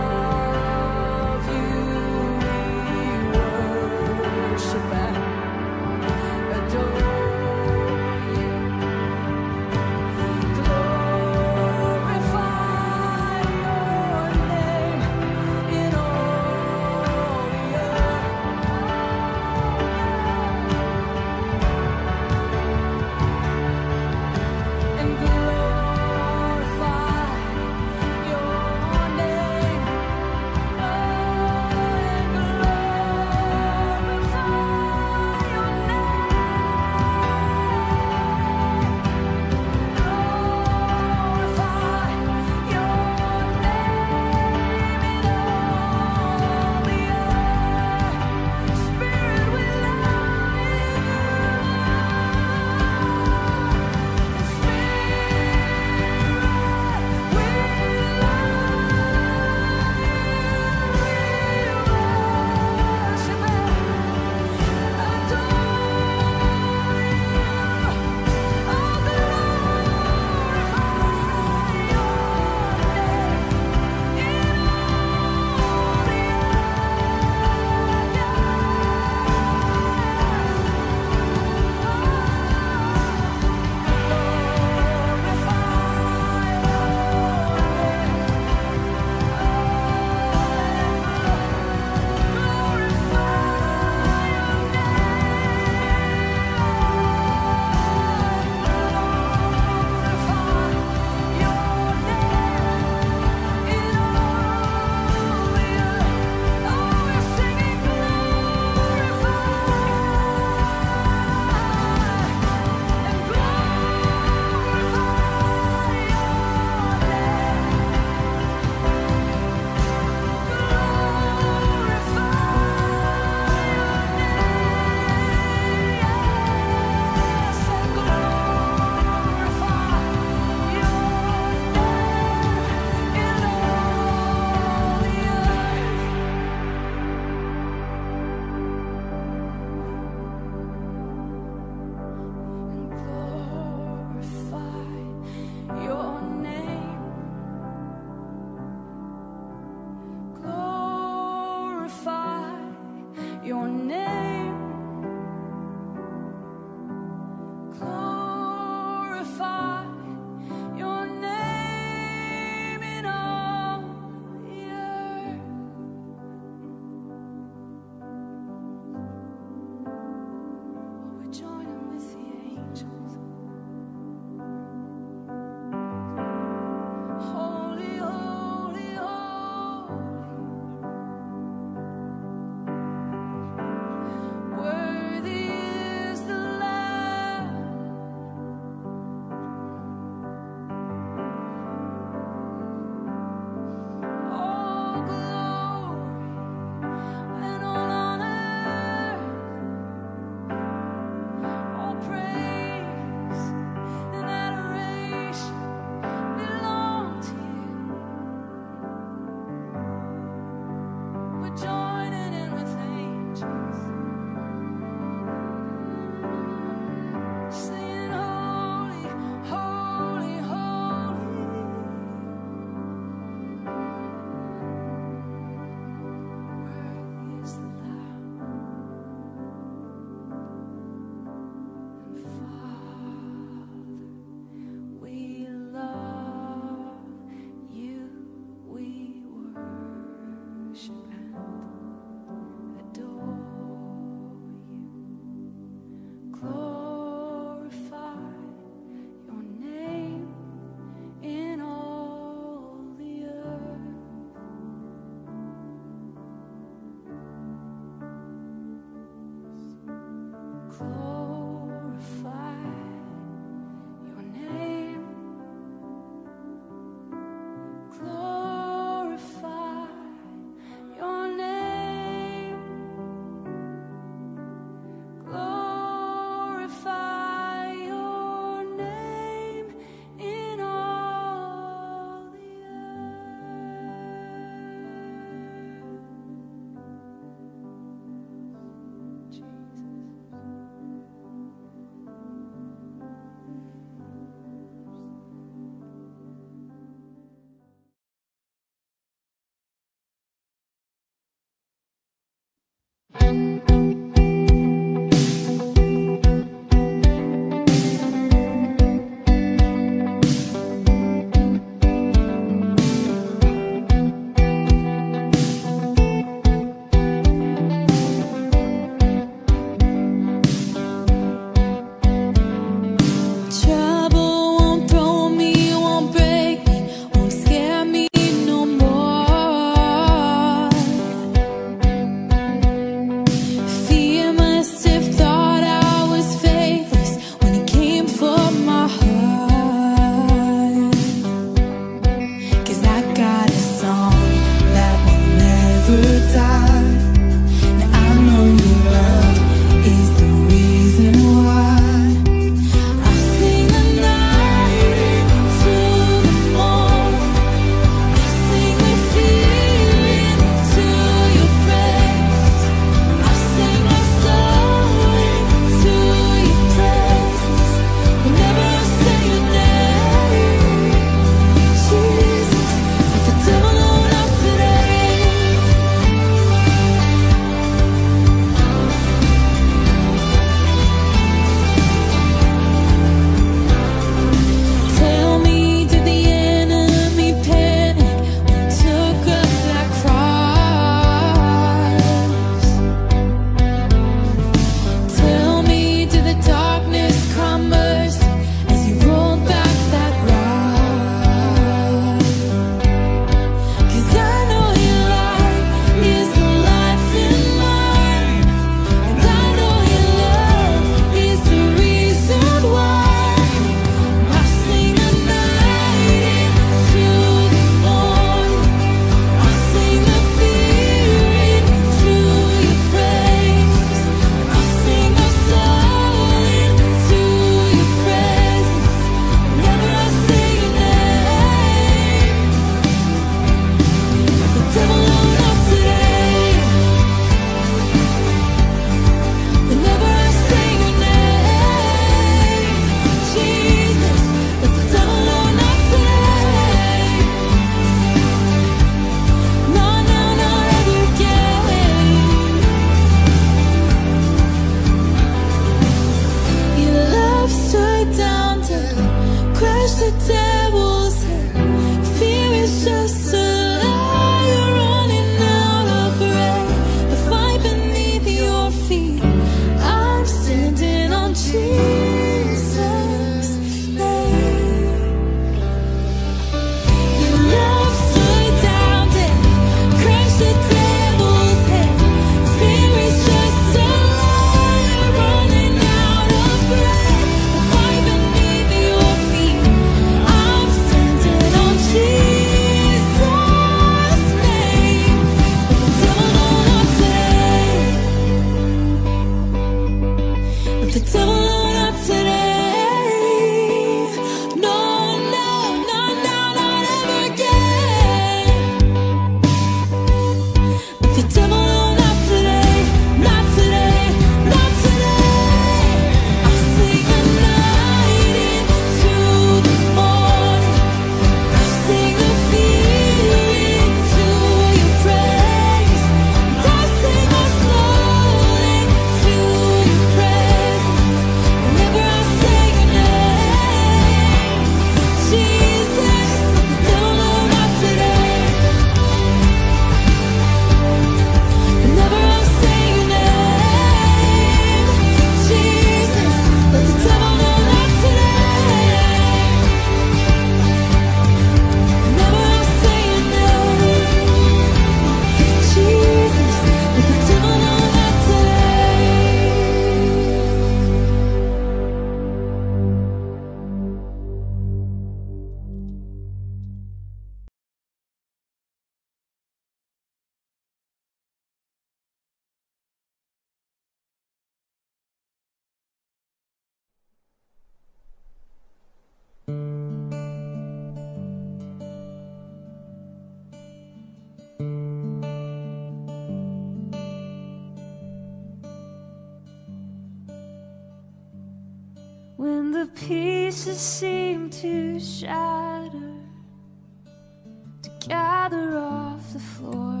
when the pieces seem to shatter, to gather off the floor,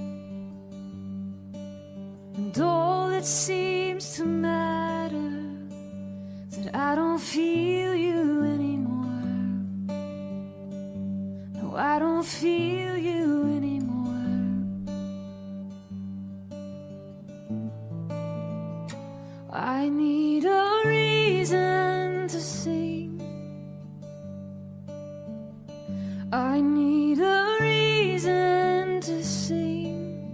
and all that seems to matter is that I don't feel you anymore. No, I don't feel you anymore. I need a reason to sing. I need a reason to sing.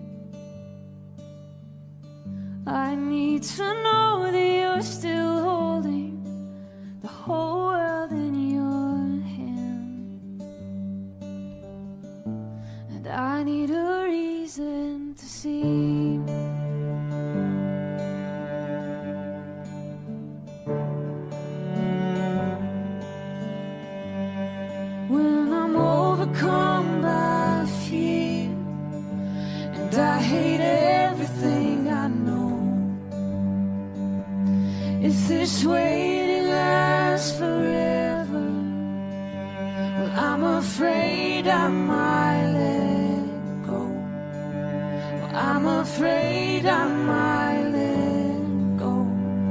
I need to know that you're still holding the whole world in your hand. And I need a reason to sing. When I'm overcome by fear and I hate everything I know, if this waiting lasts forever, well, I'm afraid I might let go. Well, I'm afraid I might let go.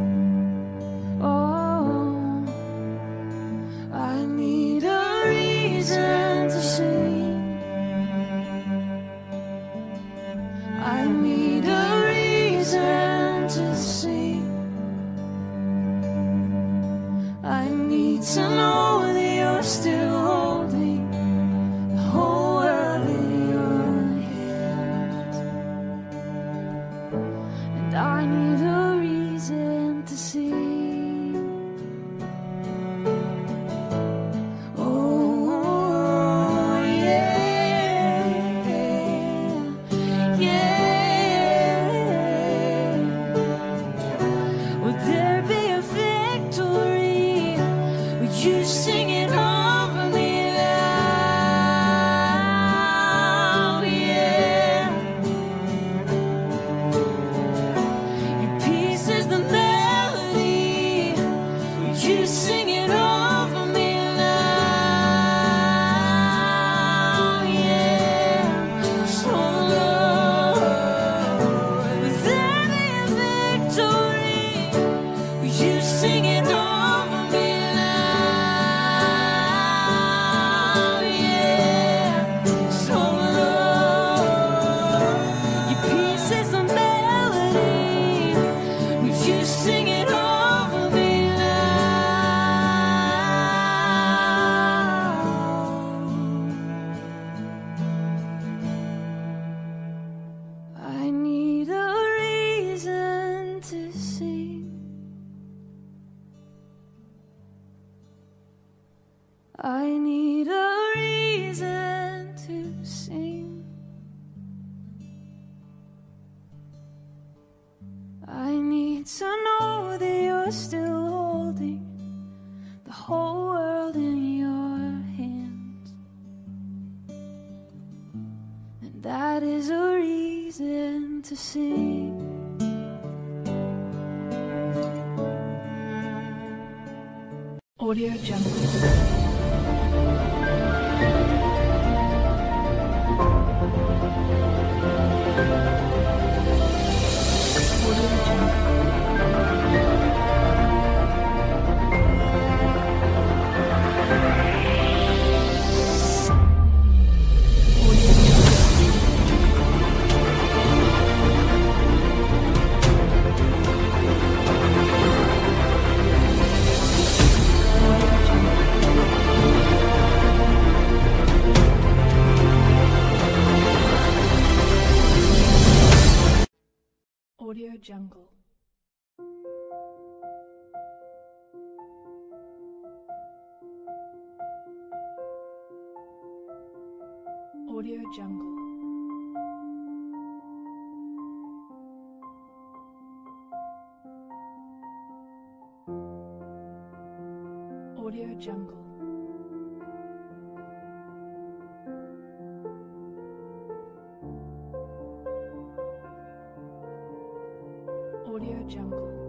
Oh, I need a reason to sing. I need a reason to sing. I need to know that you're still holding the whole world in your hands. And I need a reason to sing. Oh, yeah, yeah. Would there be a victory? Would you sing it over me loud? Yeah. Your peace is the melody. Would you sing it over me loud? Yeah. So Lord, would there be a victory? Would you sing it over me loud? Yeah. So Lord, your peace is the melody. Would you sing it over me loud? I need a reason to sing. I need a reason to sing. I need to know that you're still holding the whole world in your hands. And that is a reason to sing. Audio Jungle. Audio Jungle. Audio Jungle. Audio Jungle. Audio Jungle.